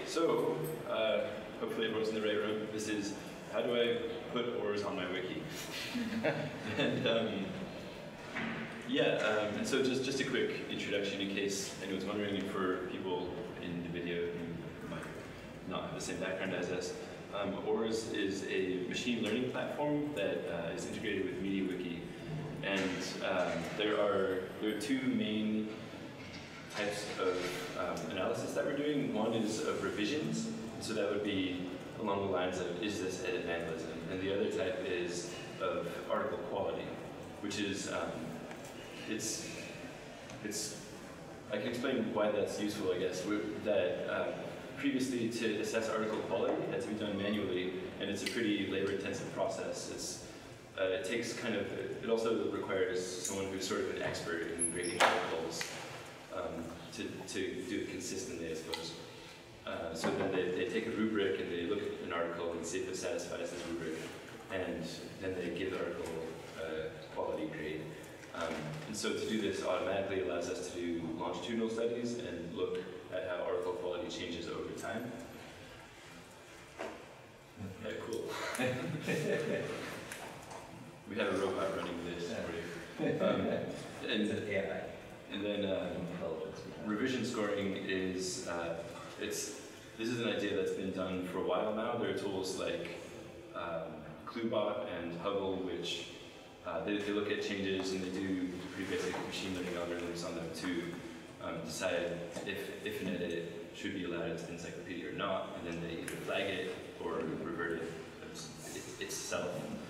So, hopefully everyone's in the right room. This is how do I put ORS on my wiki? and and so just a quick introduction in case anyone's wondering, for people in the video who might not have the same background as us. ORS is a machine learning platform that is integrated with MediaWiki, and there are two main types of analysis that we're doing. One is of revisions, so that would be along the lines of, is this edit vandalism? And the other type is of article quality, which is, I can explain why that's useful, I guess. Previously, to assess article quality, it had to be done manually, and it's a pretty labor-intensive process. It takes it also requires someone who's sort of an expert in grading articles to do it consistently, I suppose. So then they take a rubric and they look at an article and see if it satisfies this rubric, and then they give the article a quality grade. And so to do this automatically allows us to do longitudinal studies and look at how article quality changes over time. Yeah, cool. We have a robot running this for you. And then revision scoring is, this is an idea that's been done for a while now. There are tools like Cluebot and Hubble, which they look at changes and they do pretty basic machine learning algorithms on them to decide if an edit should be allowed into the encyclopedia or not, and then they either flag it or revert it itself.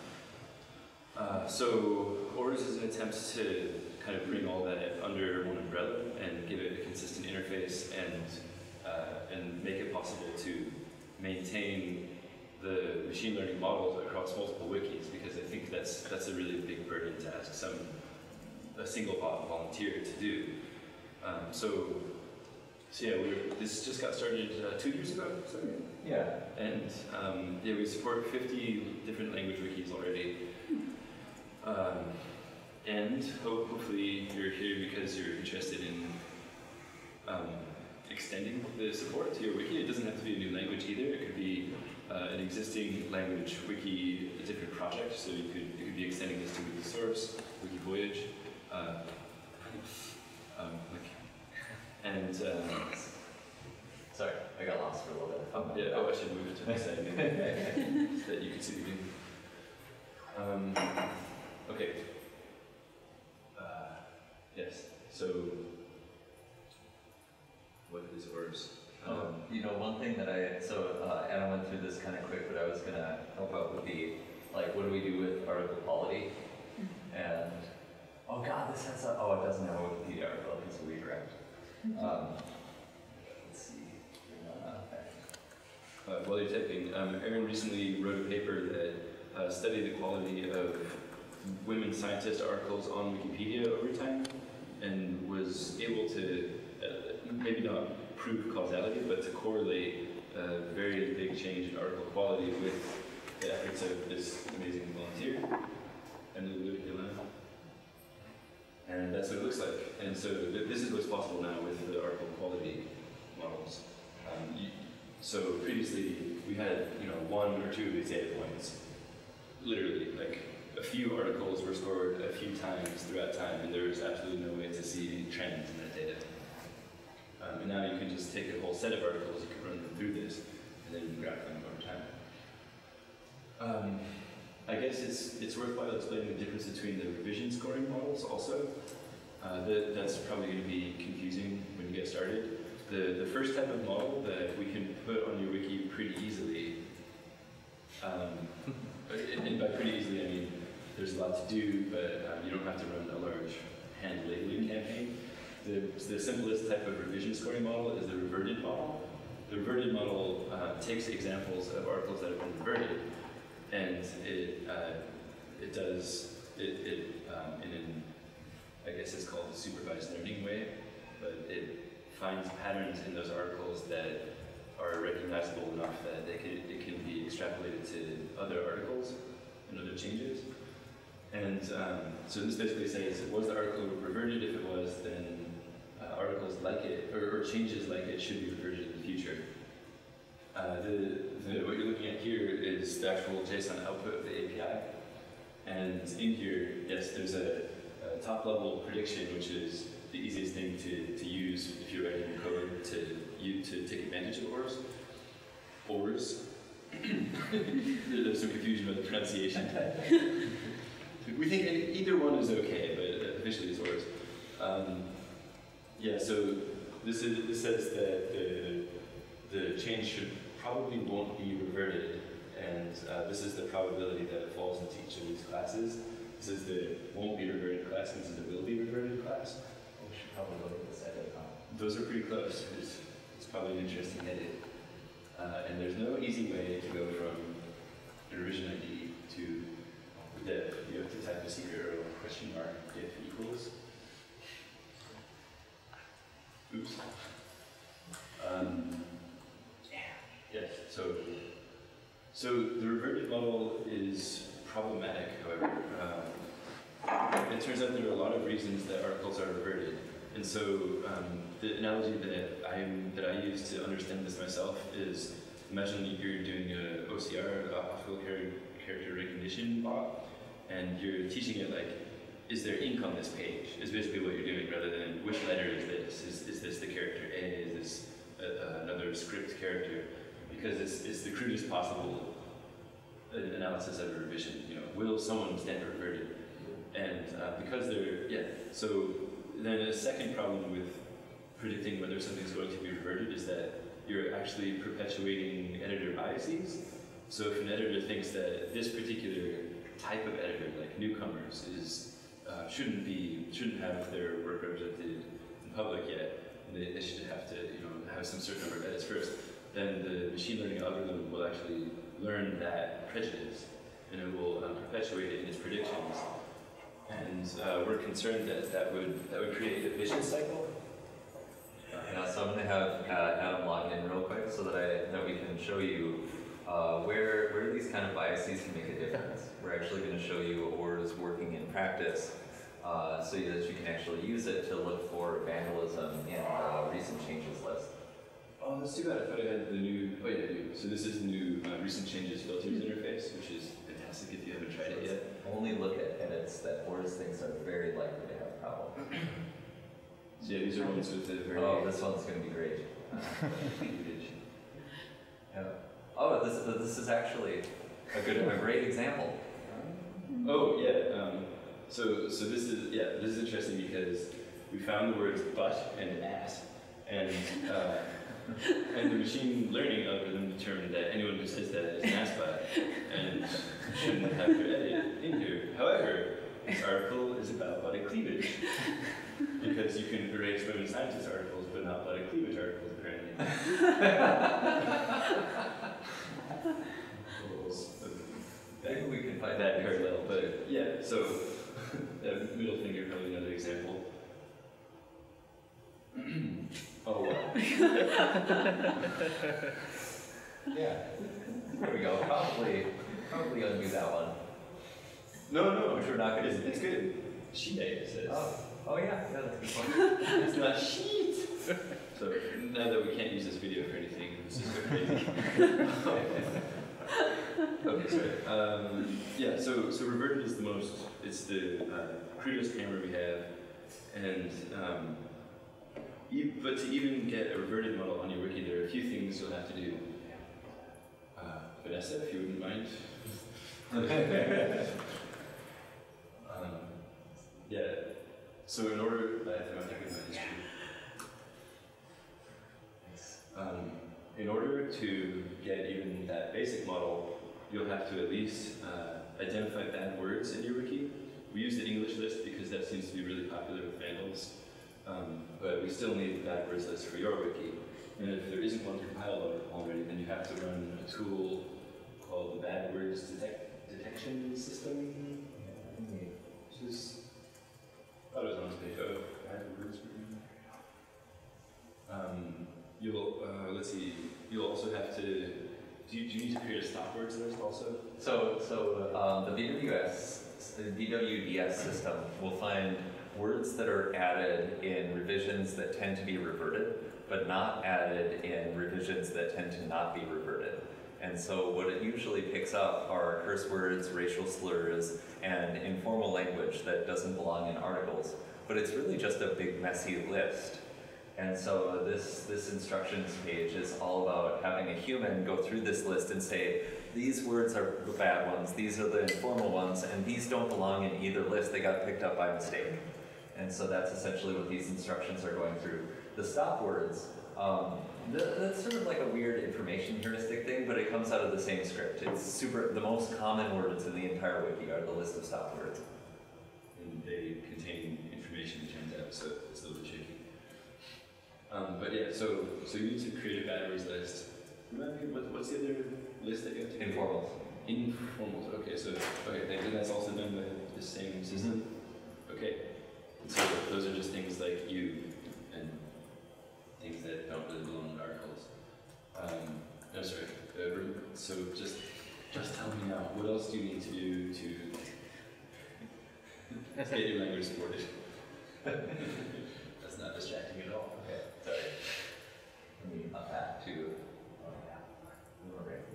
So ORS is an attempt to kind of bring all that under one umbrella and give it a consistent interface and make it possible to maintain the machine learning models across multiple wikis, because I think that's a really big burden to ask a single volunteer to do. This just got started 2 years ago. So, yeah. And we support 50 different language wikis already. And hopefully you're here because you're interested in extending the support to your wiki. It doesn't have to be a new language either. It could be an existing language wiki, a different project. So you could be extending this to Wikisource, Wikivoyage, sorry, I got lost for a little bit. I should move it to the side so that you can see the view. Okay. Yes. So, what is ORS? One thing that Anna went through this kind of quick, but I was going to help out would be, like, what do we do with article quality? And, oh god, this has it doesn't have a Wikipedia article, it's a redirect. Let's see. While you're typing, Erin recently wrote a paper that studied the quality of women scientist articles on Wikipedia over time, and was able to maybe not prove causality, but to correlate a very big change in article quality with the efforts of this amazing volunteer, Emily Luna. And that's what it looks like. And so this is what's possible now with the article quality models. So previously we had one or two of these data points, literally like a few articles were scored a few times throughout time, and there was absolutely no way to see trends in that data. And now you can just take a whole set of articles, you can run them through this, and then graph them over time. I guess it's worthwhile explaining the difference between the revision scoring models also. That's probably going to be confusing when you get started. The first type of model that we can put on your wiki pretty easily, and by pretty easily I mean there's a lot to do, but you don't have to run a large hand labeling campaign. The simplest type of revision scoring model is the reverted model. The reverted model takes examples of articles that have been reverted, and it does it in an, I guess it's called a supervised learning way, but it finds patterns in those articles that are recognizable enough that it can be extrapolated to other articles and other changes. And so this basically says, was the article reverted? If it was, then articles like it, or changes like it should be reverted in the future. What you're looking at here is the actual JSON output of the API. And in here, yes, there's a top-level prediction, which is the easiest thing to use if you're writing code to take advantage of ORs. ORs. There's some confusion about the pronunciation. We think either one is okay, but officially it's ORs. Yeah, so this says that the change probably won't be reverted, and this is the probability that it falls into each of these classes. This is the won't be reverted class, and this is the will be reverted class. We should probably look at this edit. Those are pretty close. It's probably an interesting edit. And there's no easy way to go from an revision ID to div. You have to type a secret or question mark if equals. Oops. Yes, so the reverted model is problematic, however. It turns out there are a lot of reasons that articles are reverted. And so the analogy that I use to understand this myself is, imagine you're doing an OCR, optical character recognition bot, and you're teaching it like, is there ink on this page? Is basically what you're doing, rather than which letter is this? Is this the character A? Is this another script character? Because it's the crudest possible analysis of a revision. You know, will someone stand reverted? And because so then a second problem with predicting whether something's going to be reverted is that you're actually perpetuating editor biases. So if an editor thinks that this particular type of editor, like newcomers, shouldn't have their work represented in public yet, they should have to have some certain number of edits first, then the machine learning algorithm will actually learn that prejudice, and it will perpetuate it in its predictions. And we're concerned that would create a vicious cycle. Yeah, so I'm going to have Adam log in real quick so that we can show you where these kind of biases can make a difference. We're actually going to show you ORs working in practice so that you can actually use it to look for vandalism in recent changes list. Oh, that's too bad. I thought I had the new. Oh yeah, I do. So this is the new recent changes filters interface, which is fantastic if you haven't tried it yet. Only look at edits that ORs thinks are very likely to have a problem. So yeah, these are ones with the very. Oh, this one's going to be great. Yeah. Oh, this is actually a great example. Oh yeah. So this is interesting because we found the words but and ass, and the machine learning algorithm determined that anyone who says that is an ass bot and shouldn't have their edit in here. However, this article is about body cleavage because you can erase women scientist articles, but not body cleavage articles apparently. Maybe we can find that parallel, but yeah. So middle finger, probably another example. Oh wow. Yeah. There we go. Probably undo that one. No. Which we're not going to. It's good. Sheet says. Oh yeah, that's a good point. It's not sheet. So now that we can't use this video for anything, this is so crazy. Okay, sorry. Yeah, so reverted is it's the crudest hammer we have, and but to even get a reverted model on your wiki, there are a few things you'll have to do. Vanessa, if you wouldn't mind. Yeah. So in order, in order to get even that basic model, you'll have to at least identify bad words in your wiki. We use the English list because that seems to be really popular with vandals, but we still need the bad words list for your wiki. And if there isn't one compiled already, then you have to run a tool called the Bad Words Detection System, which is, I thought it was on this page. Oh, bad words. Let's see. You'll also have to. Do you need to create a stop words list also? So the DWDS system will find words that are added in revisions that tend to be reverted, but not added in revisions that tend to not be reverted. And so what it usually picks up are curse words, racial slurs, and informal language that doesn't belong in articles. But it's really just a big messy list. And so this instructions page is all about having a human go through this list and say, these words are the bad ones, these are the informal ones, and these don't belong in either list, they got picked up by mistake. And so that's essentially what these instructions are going through. The stop words, that's sort of like a weird information heuristic thing, but it comes out of the same script. It's the most common words in the entire wiki are the list of stop words. And they contain information, it turns out, so it's a little bit tricky. But yeah, so you need to create a batteries list. Remind me, what's the other list that you have to create? Informals. Informals, okay, and that's also done by the same system? Okay, so those are just things like you and things that don't really belong in articles. No, sorry, so just tell me now, what else do you need to do to get your language supported? That's not distracting at all. Okay, sorry. Let me up that to, oh yeah, we were ready.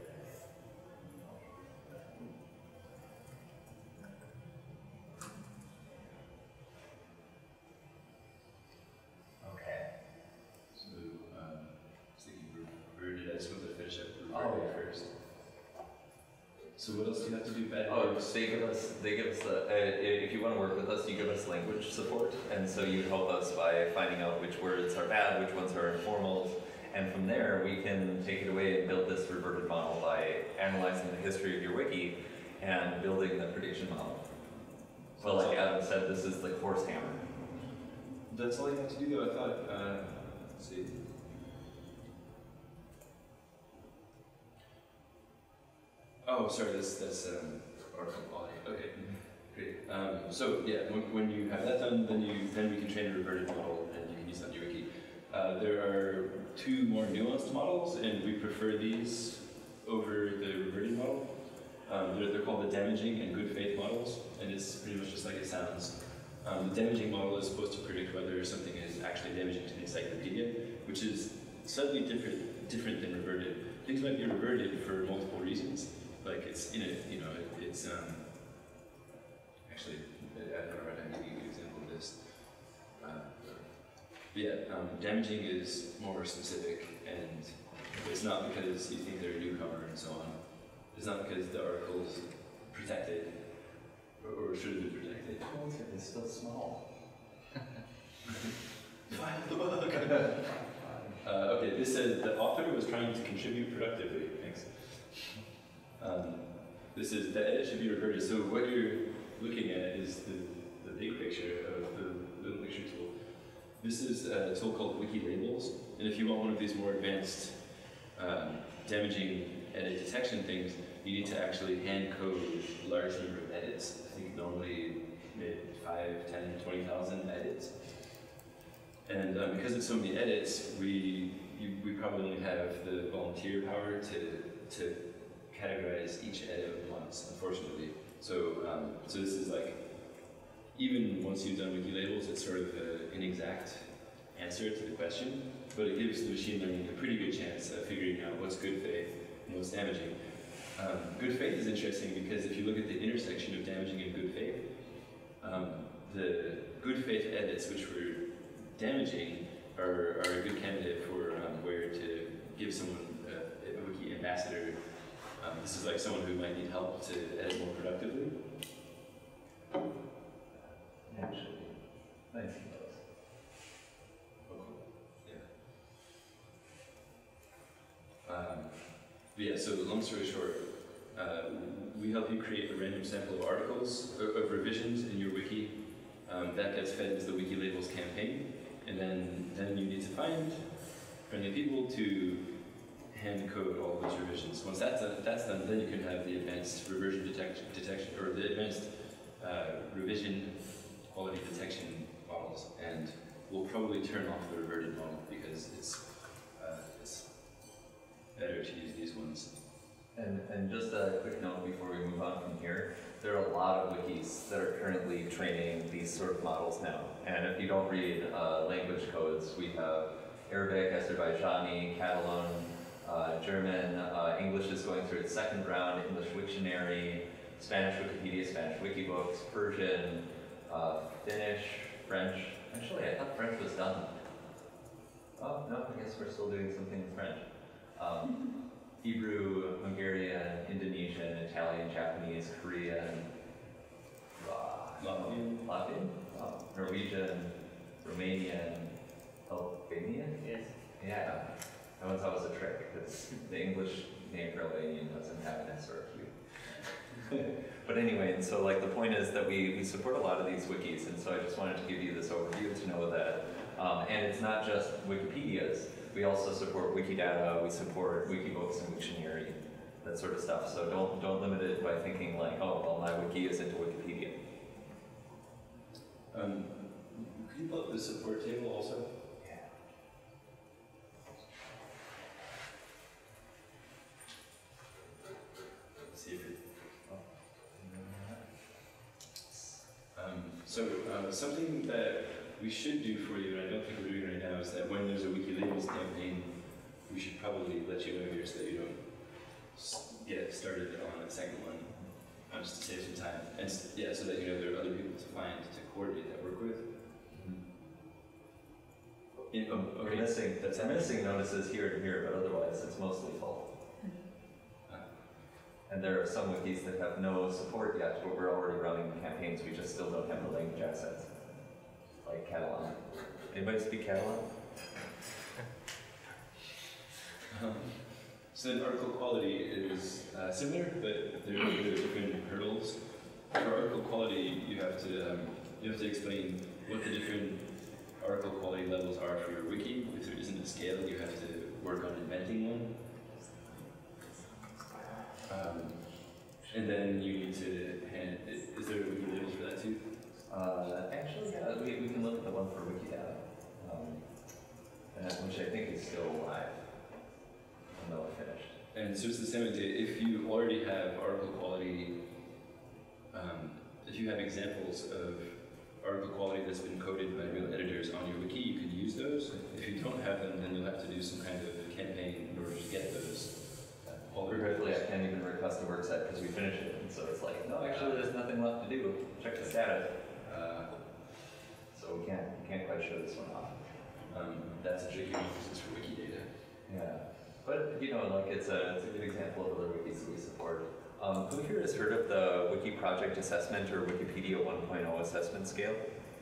Okay. So, thinking reverted, I just wanted to finish up Oh, reverted yeah. first. So what else do you have to do? Oh, they give us the, if you want to work with us, you give us language support, and so you help us by finding out which words are bad, which ones are informals, and from there we can take it away and build this reverted model by analyzing the history of your wiki and building the prediction model. So like Adam said, this is the horse hammer. That's all you have to do though, I thought, let's see. Oh, sorry, that's article quality. Okay, great. So yeah, when you have that done, then we can train a reverted model, and you can use that in your wiki. There are two more nuanced models, and we prefer these over the reverted model. They're called the damaging and good faith models, and it's pretty much just like it sounds. The damaging model is supposed to predict whether something is actually damaging to the encyclopedia, which is slightly different than reverted. Things might be reverted for multiple reasons. Like it's in it, it's actually, I don't know right now, I'll give you an example of this. Damaging is more specific, and it's not because you think they're a newcomer and so on. It's not because the article's protected, or should have been protected. It's still small. Find the bug! Okay, this says the author was trying to contribute productively. Thanks. This is the edit should be reverted. So what you're looking at is the big picture of the little picture tool. This is a tool called Wiki Labels, and if you want one of these more advanced damaging edit detection things, you need to actually hand code a large number of edits. I think normally 5, 10, 20,000 edits. And because it's so many edits, we probably only have the volunteer power to categorize each edit once, unfortunately. So this is like, even once you've done wiki labels, it's sort of an inexact answer to the question, but it gives the machine learning a pretty good chance of figuring out what's good faith and what's damaging. Good faith is interesting because if you look at the intersection of damaging and good faith, the good faith edits which were damaging are a good candidate for where to give someone a wiki ambassador. This is like someone who might need help to edit more productively. Actually, nice. Oh, cool. Yeah. So long story short, we help you create a random sample of articles, of revisions in your wiki. That gets fed into the Wiki Labels campaign, and then you need to find friendly people to hand code all those revisions. Once that's done, then you can have the advanced reversion detection, or the advanced revision quality detection models, and we'll probably turn off the reverted model because it's better to use these ones. And just a quick note before we move on from here, there are a lot of wikis that are currently training these sort of models now. And if you don't read language codes, we have Arabic, Azerbaijani, Catalan, German, English is going through its second round, English Wiktionary, Spanish Wikipedia, Spanish Wikibooks, Persian, Finnish, French. Actually, I thought French was done. Oh, no, I guess we're still doing something in French. Hebrew, Hungarian, Indonesian, Italian, Japanese, Korean, Latvian, Norwegian, Romanian, Albanian? Yes. Yeah, that was always a trick, because the English name for Albanian doesn't have an S or a Q. But anyway, and so like the point is that we support a lot of these wikis, and so I just wanted to give you this overview to know that, and it's not just Wikipedias, we also support Wikidata, we support Wikibooks and Wiktionary, that sort of stuff. So don't limit it by thinking like, oh, well, my wiki is into Wikipedia. Could you pull up the support table also? Yeah. See if it. Something that we should do for you, and I don't think we're doing right now, is that when there's a WikiLabels campaign, we should probably let you know here so that you don't get started on a second one, just to save some time. And yeah, so that you know there are other people to find to coordinate that work with. We're missing, I'm missing notices here and here, but otherwise it's mostly full. And there are some wikis that have no support yet, but we're already running campaigns, we just still don't have the language assets. Like Catalan. Anybody speak Catalan? So then article quality is similar, but there are different hurdles. For article quality, you have to explain what the different article quality levels are for your wiki. If there isn't a scale, you have to work on inventing one. And then you need to is there a wiki labels for that too? Actually, yeah, we can look at the one for Wikidata, which I think is still live, though I finished. And so it's the same idea. If you already have article quality, if you have examples of article quality that's been coded by real editors on your wiki, you can use those. If you don't have them, then you'll have to do some kind of campaign in order to get those. Regretfully, I can't even request a work set because we finished it, and so it's like, no, actually, there's nothing left to do. Check the status. So we can't quite show this one off. That's a tricky one because it's for Wikidata. Yeah, but you know, like it's a good example of other wikis that we support. Who here has heard of the Wiki Project Assessment or Wikipedia 1.0 assessment scale?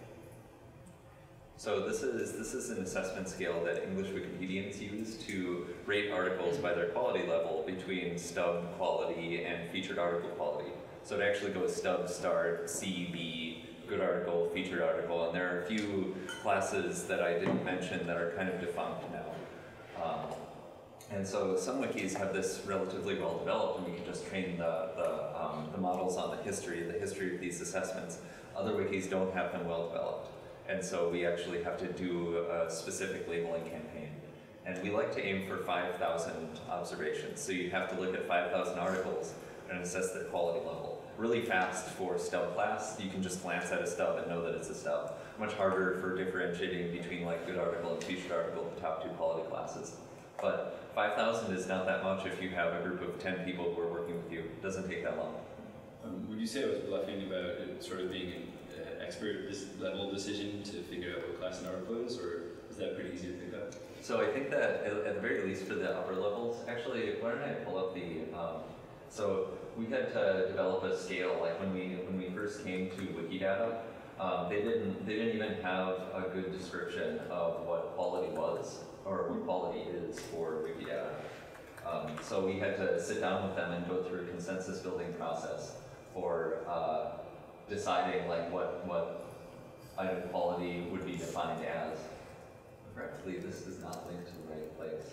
So this is an assessment scale that English Wikipedians use to rate articles by their quality level between stub quality and featured article quality. So it actually goes stub, start, C, B, good article, featured article, and there are a few classes that I didn't mention that are kind of defunct now. And so some wikis have this relatively well developed, and we can just train the models on the history of these assessments. Other wikis don't have them well developed. And so we actually have to do a specific labeling campaign. And we like to aim for 5,000 observations. So you have to look at 5,000 articles and assess their quality level. Really fast for stub class, you can just glance at a stub and know that it's a stub. Much harder for differentiating between like good article and featured article, the top two quality classes. But 5,000 is not that much if you have a group of 10 people who are working with you. It doesn't take that long. Would you say I was bluffing about it sort of being expert level decision to figure out what class an article is, or is that pretty easy to pick up? So I think that at the very least for the upper levels, actually, why don't I pull up the, so we had to develop a scale, like when we first came to Wikidata, they didn't even have a good description of what quality was, or what quality is for Wikidata. So we had to sit down with them and go through a consensus building process for deciding like what item quality would be defined as. Correctly, this does not link to the right place.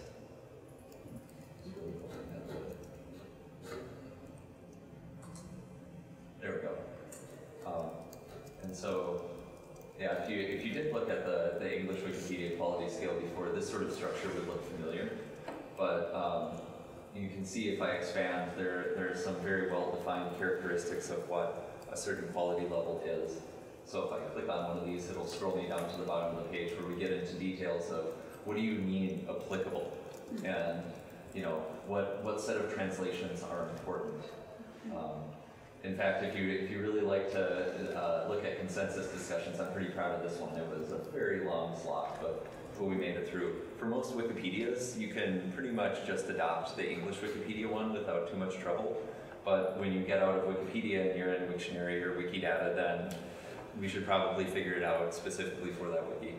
There we go. And so, yeah, if you did look at the English Wikipedia quality scale before, this sort of structure would look familiar. But you can see if I expand, there are some very well-defined characteristics of what a certain quality level is. So if I click on one of these, it'll scroll me down to the bottom of the page where we get into details of what do you mean applicable? And you know, what set of translations are important. In fact, if you really like to look at consensus discussions, I'm pretty proud of this one. It was a very long slog, but we made it through. For most Wikipedias, you can pretty much just adopt the English Wikipedia one without too much trouble. But when you get out of Wikipedia and you're in Wiktionary or Wikidata, then we should probably figure it out specifically for that wiki.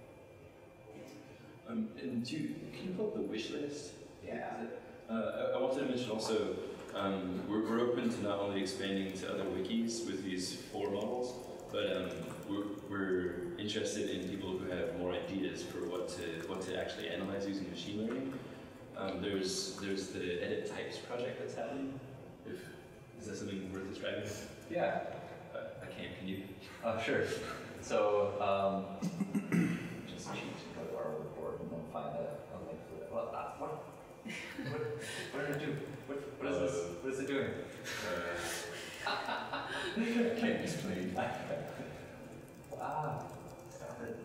And can you pull up the wish list? Yeah. I wanted to mention also, we're open to not only expanding to other wikis with these 4 models, but we're interested in people who have more ideas for what to actually analyze using machine learning. There's the edit types project that's happening. Is that something worth describing? Yeah. I can't. Can you? Sure. So just cheat and go to our report and then find a link for it. What did it do? What is this? What is it doing? I can't explain. Wow. Stop it.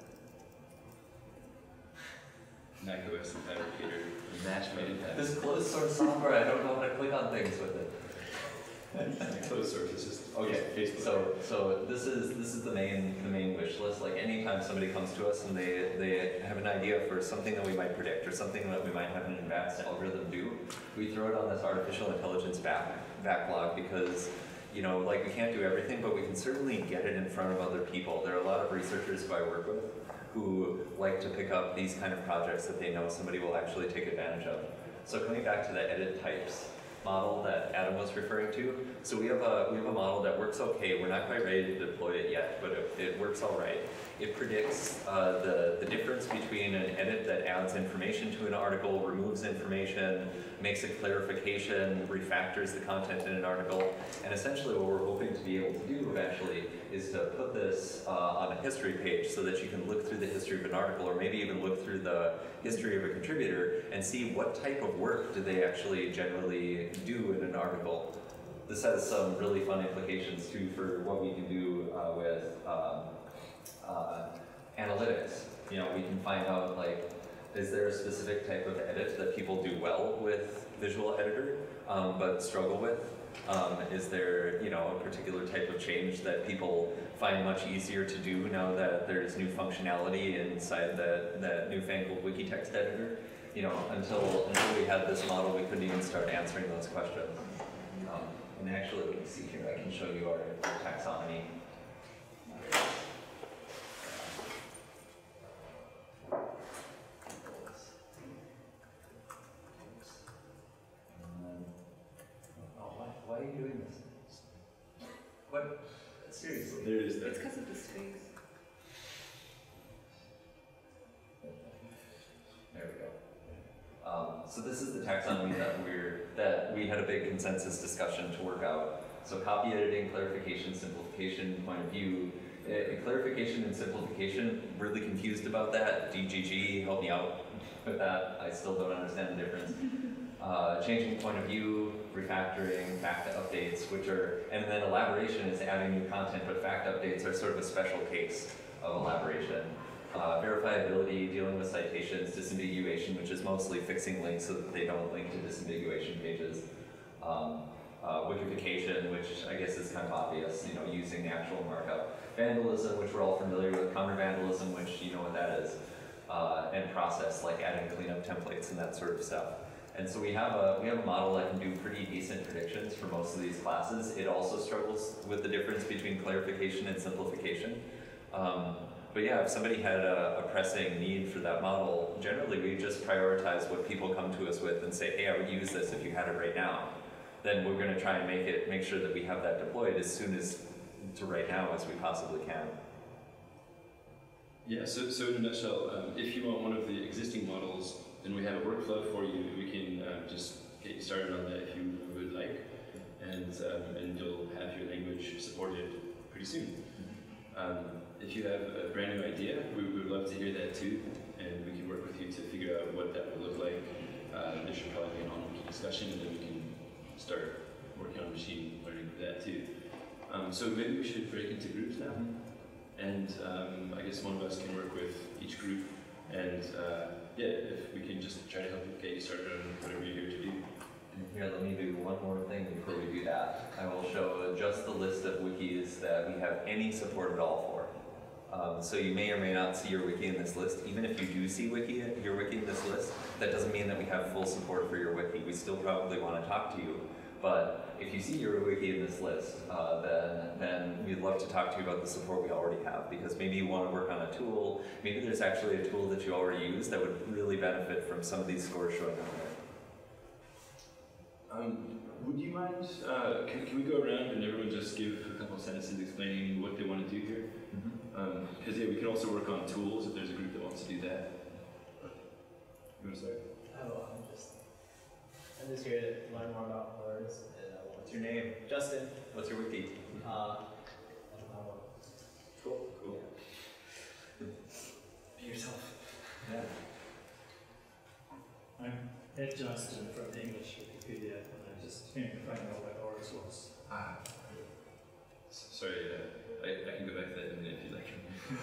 macOS and Fabricator, match made in heaven. This closed source software, I don't know how to click on things with it. Closed source, this is Okay, Facebook. So this is the main wish list. Like anytime somebody comes to us and they have an idea for something that we might predict or something that we might have an advanced algorithm do, we throw it on this artificial intelligence backlog because, you know, like we can't do everything, but we can certainly get it in front of other people. There are a lot of researchers who I work with who like to pick up these kind of projects that they know somebody will actually take advantage of. So coming back to the edit types model that Adam was referring to, so we have a model that works okay. We're not quite ready to deploy it yet, but it works all right. It predicts the difference between an edit that adds information to an article, removes information, makes a clarification, refactors the content in an article, and essentially what we're hoping to be able to do eventually is to put this on a history page so that you can look through the history of an article, or maybe even look through the history of a contributor and see what type of work do they actually generally do in an article. This has some really fun implications too for what we can do with analytics. You know, we can find out, like, is there a specific type of edit that people do well with Visual Editor but struggle with? Is there, you know, a particular type of change that people find much easier to do now that there's new functionality inside that newfangled Wikitext editor? You know, until we had this model, we couldn't even start answering those questions. And actually, let me see here, I can show you our taxonomy. Why are you doing this? What? Seriously? There it is there. It's because of the space. There we go. So this is the taxonomy that we had a big consensus discussion to work out. So copy editing, clarification, simplification, point of view. Clarification and simplification, really confused about that. DGG, help me out with that. I still don't understand the difference. Changing point of view, refactoring, fact updates, and then elaboration is adding new content, but fact updates are sort of a special case of elaboration. Verifiability, dealing with citations, disambiguation, which is mostly fixing links so that they don't link to disambiguation pages. Wikification, which I guess is kind of obvious, you know, using the actual markup. Vandalism, which we're all familiar with. Counter vandalism, which you know what that is. And process, like adding cleanup templates and that sort of stuff. And so we have a model that can do pretty decent predictions for most of these classes. It also struggles with the difference between clarification and simplification. But yeah, if somebody had a pressing need for that model, generally we just prioritize what people come to us with and say, hey, I would use this if you had it right now. Then we're going to try and make sure that we have that deployed as soon as to right now as we possibly can. Yeah, so in a nutshell, if you want one of the existing models, then we have a workflow for you. We can just get you started on that if you would like, and you'll have your language supported pretty soon. If you have a brand new idea, we would love to hear that too, and we can work with you to figure out what that would look like. There should probably be an on-wiki discussion, and then we can start working on machine learning for that too. So maybe we should break into groups now, and I guess one of us can work with each group and yeah, if we can just try to help get you started on whatever you're here to do. And here, let me do one more thing before we do that. I will show just the list of wikis that we have any support at all for. So you may or may not see your wiki in this list. Even if you do see your wiki in this list, that doesn't mean that we have full support for your wiki. We still probably want to talk to you. But if you see your wiki in this list, then we'd love to talk to you about the support we already have, because maybe you want to work on a tool, maybe there's actually a tool that you already use that would really benefit from some of these scores showing up there. Would you mind, can we go around and everyone just give a couple of sentences explaining what they want to do here? Because yeah, we can also work on tools if there's a group that wants to do that. You want to start? Oh, I'm just here to learn more about words. What's your name? Justin. What's your wiki? Cool. Be yourself. Yeah. I'm Ed Johnston from the English Wikipedia, and I'm just here to find out what ORS was. Sorry, I can go back to that in a minute if you'd like.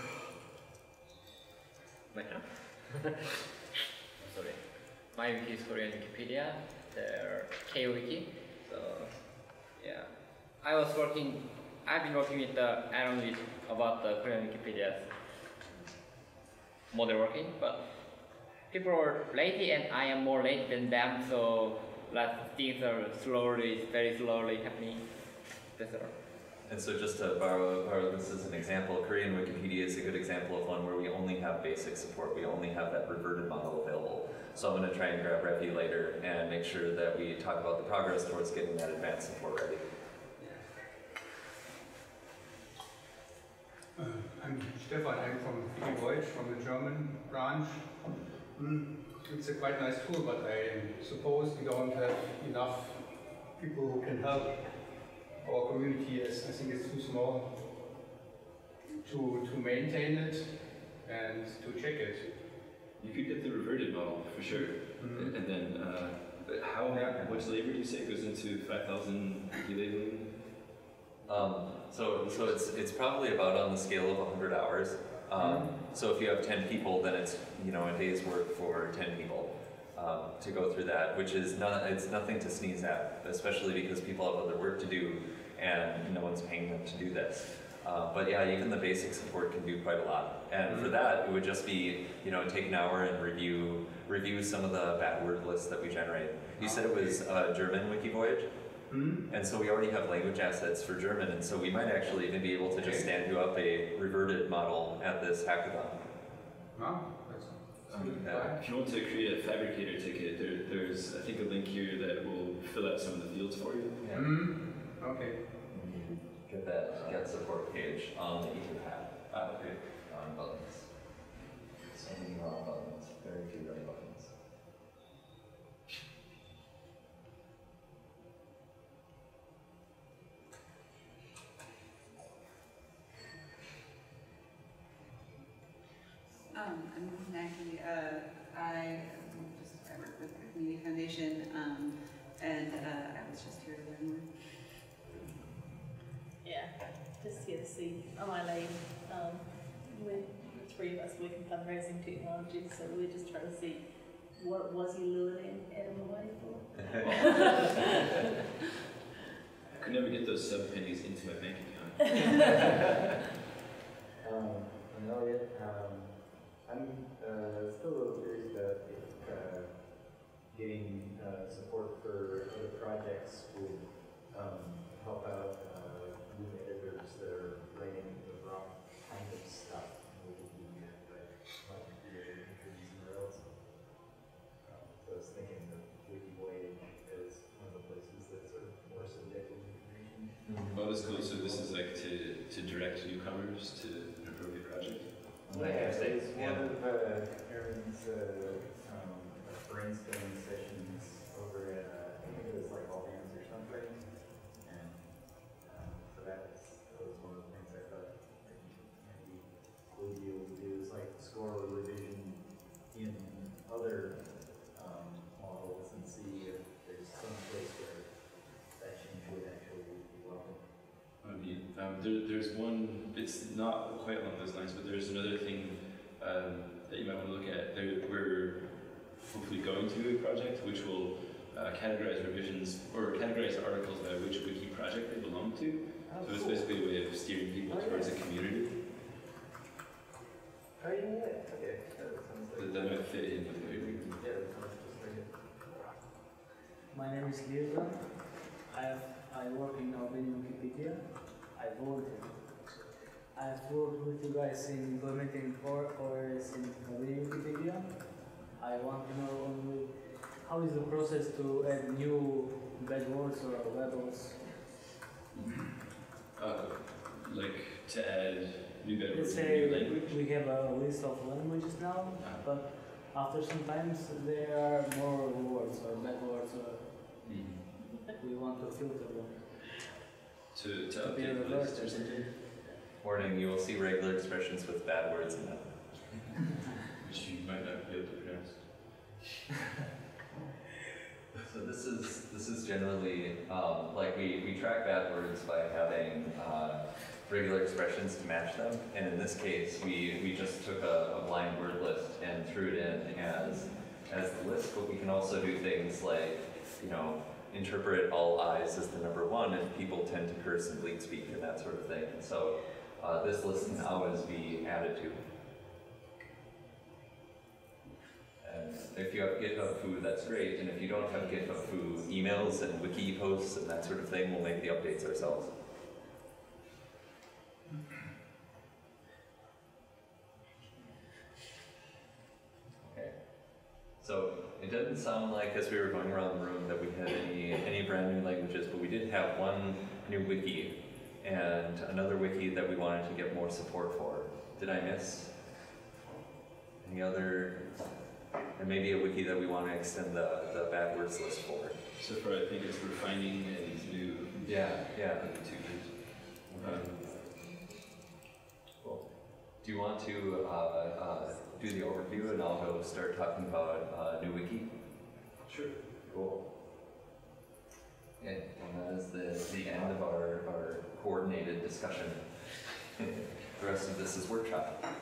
Right now? Sorry. My wiki is Korean Wikipedia, the K-Wiki. So, yeah. I've been working with Aaron Lee about the Korean Wikipedia model working, but people are late and I am more late than them, so lots of things are very slowly happening. That's all. And so just to borrow this as an example, Korean Wikipedia is a good example of one where we only have basic support. We only have that reverted model available. So I'm going to try and grab Revi later and make sure that we talk about the progress towards getting that advanced support ready. I'm Stefan, I'm from Wikivoyage, from the German branch. It's a quite nice tool, but I suppose we don't have enough people who can help. Our community is, I think it's too small to maintain it and to check it. You could get the reverted model for sure, and then much labor do you say goes into 5,000 wiki labeling? So it's probably about on the scale of 100 hours. So if you have 10 people, then it's a day's work for 10 people to go through that, which is it's nothing to sneeze at, especially because people have other work to do and no one's paying them to do this. But yeah, even the basic support can do quite a lot. And for that, it would just be take an hour and review some of the bad word lists that we generate. You said it was German Wikivoyage? And so we already have language assets for German, and so we might actually even be able to just stand you up a reverted model at this hackathon. If you want to create a fabricator ticket, there's I think a link here that will fill out some of the fields for you. Yeah. Okay. Get that get support page on the Etherpad. Okay. On buttons. So many wrong buttons. Very few right buttons. I'm Maggie. I work with the Community Foundation, and I was just here to learn more. Yeah, just here to see on my lane. With the three of us working fundraising technology, so we're just trying to see what was he luring Adam away for. I could never get those sub pennies into my bank account. I'm Elliot. I'm still a little curious about if getting support for other projects would help out new editors that are writing the wrong kind of stuff. Maybe like somewhere else. So I was thinking of Wikivoyage as one of the places that's sort of more subjective information. Oh, that's cool. So this is like to direct newcomers to an appropriate project? Yeah, it's one of Aaron's brainstorming sessions over at, I think it was like All Hands or something. And so that was one of the things I thought maybe would be able to do is like score a revision in other models and see if there's some place where that change would actually be welcome. There's one, it's not quite along those lines, but there's another thing that you might want to look at. We're hopefully going to a project which will categorize revisions or categorize articles by which wiki project they belong to. So it's basically a way of steering people towards a community. Oh, yeah. Okay. That might fit in with what you're doing. Yeah, that sounds just like it. My name is Liza. I work in Albanian Wikipedia. I volunteer. I've worked with you guys in implementing ORS in Albanian Wikipedia. I want to know only how is the process to add new bad words or labels? Like to add new bad Let's words in say new language? we have a list of languages now, but after some times there are more words or bad words, or we want to filter them. To To be update the list reversed or something? Warning, you will see regular expressions with bad words in them. Which you might not be able to pronounce. So this is generally, like we track bad words by having regular expressions to match them, and in this case we just took a blind word list and threw it in as the list, but we can also do things like, you know, interpret all I's as the number one if people tend to curse and bleak speak and that sort of thing. And so this list can always be added to. And if you have GitHub Foo, that's great, and if you don't have GitHub Foo, emails and wiki posts and that sort of thing, we'll make the updates ourselves. Okay. So it doesn't sound like, as we were going around the room, that we had any brand new languages, but we did have one new wiki and another wiki that we wanted to get more support for. Did I miss any other? And maybe a wiki that we want to extend the bad words list for. So far, I think it's refining and new. Yeah. Two things. Cool. Do you want to do the overview, and I'll go start talking about new wiki? Sure. Cool. Okay, and that is the end of our coordinated discussion. The rest of this is workshop.